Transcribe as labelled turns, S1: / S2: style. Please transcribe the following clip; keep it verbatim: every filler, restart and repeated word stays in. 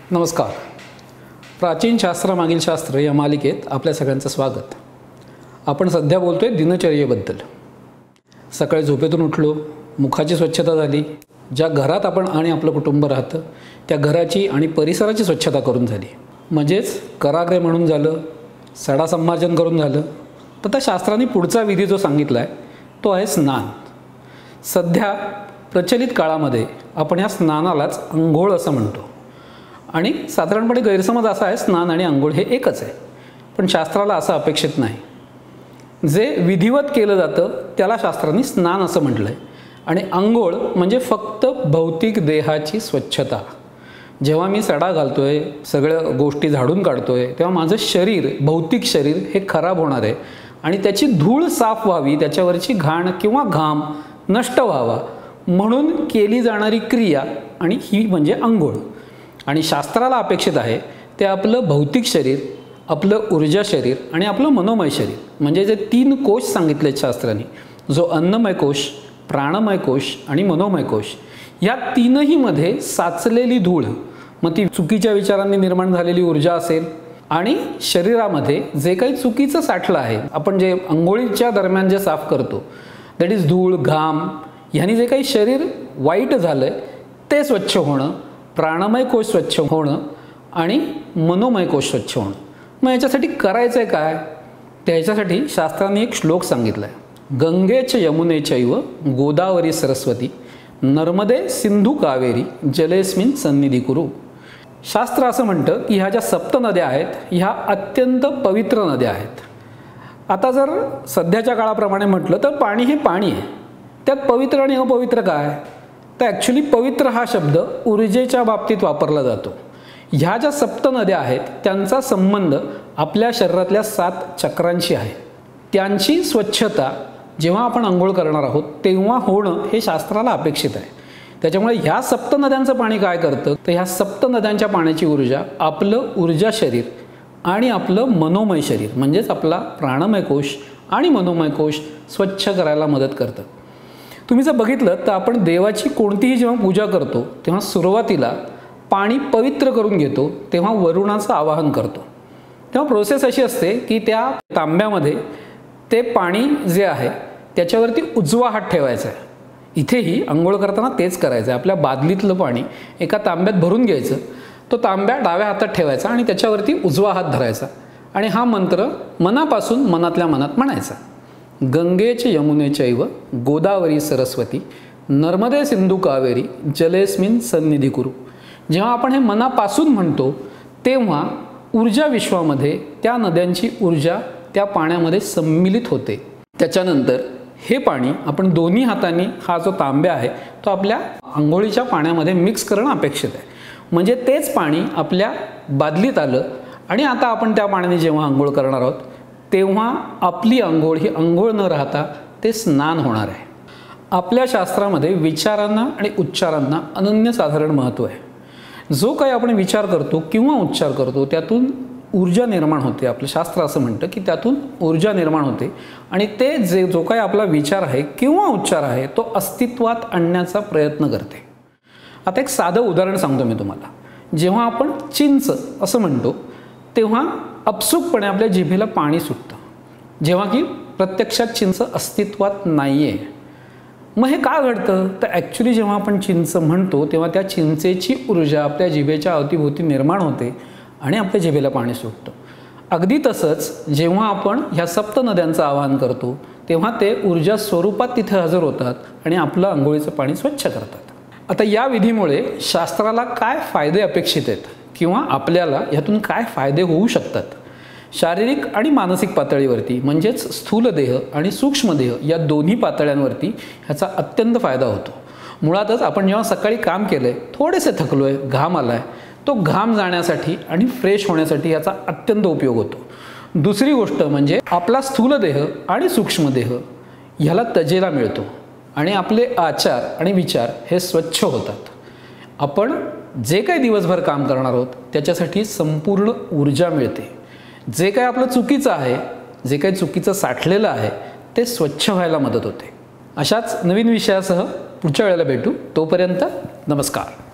S1: नमस्कार. प्राचीन शास्त्रामागील शास्त्र या मालिकेत आपल्या सगळ्यांचं स्वागत. आपण सध्या बोलतोय दिनचर्येबद्दल. सकाळी झोपेतून उठलो, मुखाची स्वच्छता झाली, ज्या घरात आपण आणि आपलं कुटुंब राहतं त्या घराची आणि परिसराची स्वच्छता करून झाली, म्हणजेच कराग्रे म्हणून झालं, सडा संमार्जन करून झालं. तर त्या शास्त्रांनी पुढचा विधी जो सांगितला आहे तो आहे स्नान. सध्या प्रचलित काळामध्ये आपण या स्नानालाच अंघोळ असं म्हणतो आणि साधारणपणे गैरसमज असा आहे स्नान आणि अंघोळ हे एकच आहे. पण शास्त्राला असं अपेक्षित नाही. जे विधिवत केलं जातं त्याला शास्त्रांनी स्नान असं म्हटलं आहे आणि अंघोळ म्हणजे फक्त भौतिक देहाची स्वच्छता. जेव्हा मी सडा घालतोय, सगळ्या गोष्टी झाडून काढतोय, तेव्हा माझं शरीर, भौतिक शरीर हे खराब होणार आहे आणि त्याची धूळ साफ व्हावी, त्याच्यावरची घाण किंवा घाम नष्ट व्हावा म्हणून केली जाणारी क्रिया आणि ही म्हणजे अंघोळ. आणि शास्त्राला अपेक्षित आहे ते आपलं भौतिक शरीर, आपलं ऊर्जा शरीर आणि आपलं मनोमय शरीर, म्हणजे जे तीन कोश सांगितले शास्त्रांनी, जो अन्नमय कोश, प्राणमय कोश आणि मनोमय कोश, या तीनही मध्ये साचलेली धूळ, मग ती चुकीच्या विचारांनी निर्माण झालेली ऊर्जा असेल आणि शरीरामध्ये जे काही चुकीचं साठलं आहे, आपण जे अंघोळीच्या दरम्यान जे साफ करतो, दॅट इज धूळ, घाम, ह्यानी जे काही शरीर वाईट झालं आहे ते स्वच्छ होणं, प्राणमय कोश स्वच्छ होणं आणि मनोमय कोश स्वच्छ होणं. मग याच्यासाठी करायचं आहे काय? त्याच्यासाठी शास्त्रांनी एक श्लोक सांगितला आहे, गंगेच यमुनेचैव गोदावरी सरस्वती नर्मदे सिंधू कावेरी जलेस्मिन सन्निधी कुरु. शास्त्र असं म्हणतं की ह्या ज्या सप्त नद्या आहेत ह्या अत्यंत पवित्र नद्या आहेत. आता जर सध्याच्या काळाप्रमाणे म्हटलं तर पाणी हे पाणी आहे. त्यात पवित्र आणि अपवित्र काय? तर ॲक्च्युली पवित्र हा शब्द ऊर्जेच्या बाबतीत वापरला जातो. ह्या ज्या सप्त नद्या आहेत त्यांचा संबंध आपल्या शरीरातल्या सात चक्रांशी आहे. त्यांची स्वच्छता जेव्हा आपण अंघोळ करणार आहोत तेव्हा होणं हे शास्त्राला अपेक्षित आहे. त्याच्यामुळे ह्या सप्त नद्यांचं पाणी काय करतं तर ह्या सप्त नद्यांच्या पाण्याची ऊर्जा आपलं ऊर्जा शरीर आणि आपलं मनोमय शरीर म्हणजेच आपला प्राणमय कोश आणि मनोमय कोश स्वच्छ करायला मदत करतं. तुम्ही जर बघितलं तर आपण देवाची कोणतीही जेव्हा पूजा करतो तेव्हा सुरुवातीला पाणी पवित्र करून घेतो, तेव्हा वरुणाचं आवाहन करतो. तेव्हा प्रोसेस अशी असते की त्या तांब्यामध्ये ते पाणी जे आहे त्याच्यावरती उजवा हात ठेवायचा आहे. इथेही अंघोळ करताना तेच करायचं आहे. आपल्या बादलीतलं पाणी एका तांब्यात भरून घ्यायचं, तो तांब्या डाव्या हातात ठेवायचा आणि त्याच्यावरती उजवा हात धरायचा आणि हा मंत्र मनापासून मनातल्या मनात म्हणायचा, गंगेच यमुनेचैव गोदावरी सरस्वती नर्मदे सिंधू कावेरी जलेस्मिन सन्निधी कुरु. जेव्हा आपण हे मनापासून म्हणतो तेव्हा ऊर्जा विश्वामध्ये त्या नद्यांची ऊर्जा त्या पाण्यामध्ये सम्मिलित होते. त्याच्यानंतर हे पाणी आपण दोन्ही हातांनी, हा जो तांब्या आहे तो आपल्या आंघोळीच्या पाण्यामध्ये मिक्स करणं अपेक्षित आहे. म्हणजे तेच पाणी आपल्या बादलीत आलं आणि आता आपण त्या पाण्याने जेव्हा आंघोळ करणार आहोत तेव्हा आपली आंघोळ ही आंघोळ न राहता ते स्नान होणार आहे. आपल्या शास्त्रामध्ये विचारांना आणि उच्चारांना अनन्यसाधारण महत्त्व आहे. जो काही आपण विचार करतो किंवा उच्चार करतो त्यातून ऊर्जा निर्माण होते. आपलं शास्त्र असं म्हणतं की त्यातून ऊर्जा निर्माण होते आणि ते जे जो काही आपला विचार आहे किंवा उच्चार आहे तो अस्तित्वात आणण्याचा प्रयत्न करते. आता एक साधं उदाहरण सांगतो मी तुम्हाला. जेव्हा आपण चिंच असं म्हणतो तेव्हा अपसूकपणे आपल्या जिभेला पाणी सुटतं, जेव्हा की प्रत्यक्षात चिंच अस्तित्वात नाही आहे. मग हे का घडतं तर ॲक्च्युली जेव्हा आपण चिंच म्हणतो तेव्हा त्या चिंचेची ऊर्जा आपल्या जिभेच्या अवतीभोवती निर्माण होते आणि आपल्या जिभेला पाणी सुटतं. अगदी तसंच जेव्हा आपण ह्या सप्त नद्यांचं आवाहन करतो तेव्हा ते ऊर्जा स्वरूपात तिथे हजर होतात आणि आपलं आंघोळीचं पाणी स्वच्छ करतात. आता या विधीमुळे शास्त्राला काय फायदे अपेक्षित आहेत किंवा आपल्याला ह्यातून काय फायदे होऊ शकतात? शारीरिक आणि मानसिक पातळीवरती म्हणजेच स्थूल देह आणि सूक्ष्म देह या दोन्ही पातळ्यांवरती ह्याचा अत्यंत फायदा होतो. मुळातच आपण जेव्हा सकाळी काम केलं आहे, थोडेसे थकलो आहे, घाम आला आहे, तो घाम जाण्यासाठी आणि फ्रेश होण्यासाठी याचा अत्यंत उपयोग होतो. दुसरी गोष्ट म्हणजे आपला स्थूल देह आणि सूक्ष्म देह ह्याला तजेला मिळतो आणि आपले आचार आणि विचार हे स्वच्छ होतात. आपण जे काही दिवसभर काम करणार आहोत त्याच्यासाठी संपूर्ण ऊर्जा मिळते. जे काही आपलं चुकीचं आहे, जे काही चुकीचं साठलेलं आहे ते स्वच्छ व्हायला मदत होते. अशाच नवीन विषयासह पुढच्या वेळेला भेटू. तोपर्यंत नमस्कार.